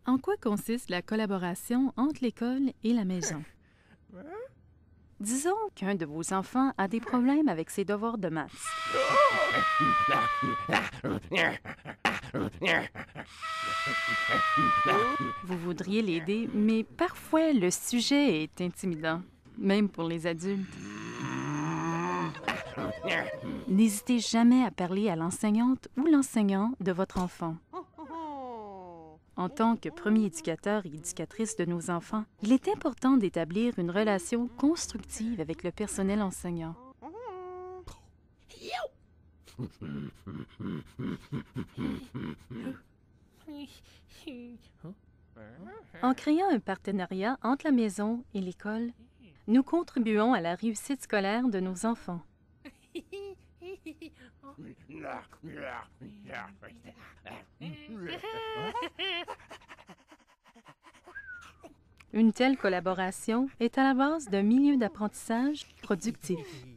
En quoi consiste la collaboration entre l'école et la maison? Disons qu'un de vos enfants a des problèmes avec ses devoirs de maths. Vous voudriez l'aider, mais parfois le sujet est intimidant, même pour les adultes. N'hésitez jamais à parler à l'enseignante ou l'enseignant de votre enfant. En tant que premier éducateur et éducatrice de nos enfants, il est important d'établir une relation constructive avec le personnel enseignant. En créant un partenariat entre la maison et l'école, nous contribuons à la réussite scolaire de nos enfants. Une telle collaboration est à la base d'un milieu d'apprentissage productif.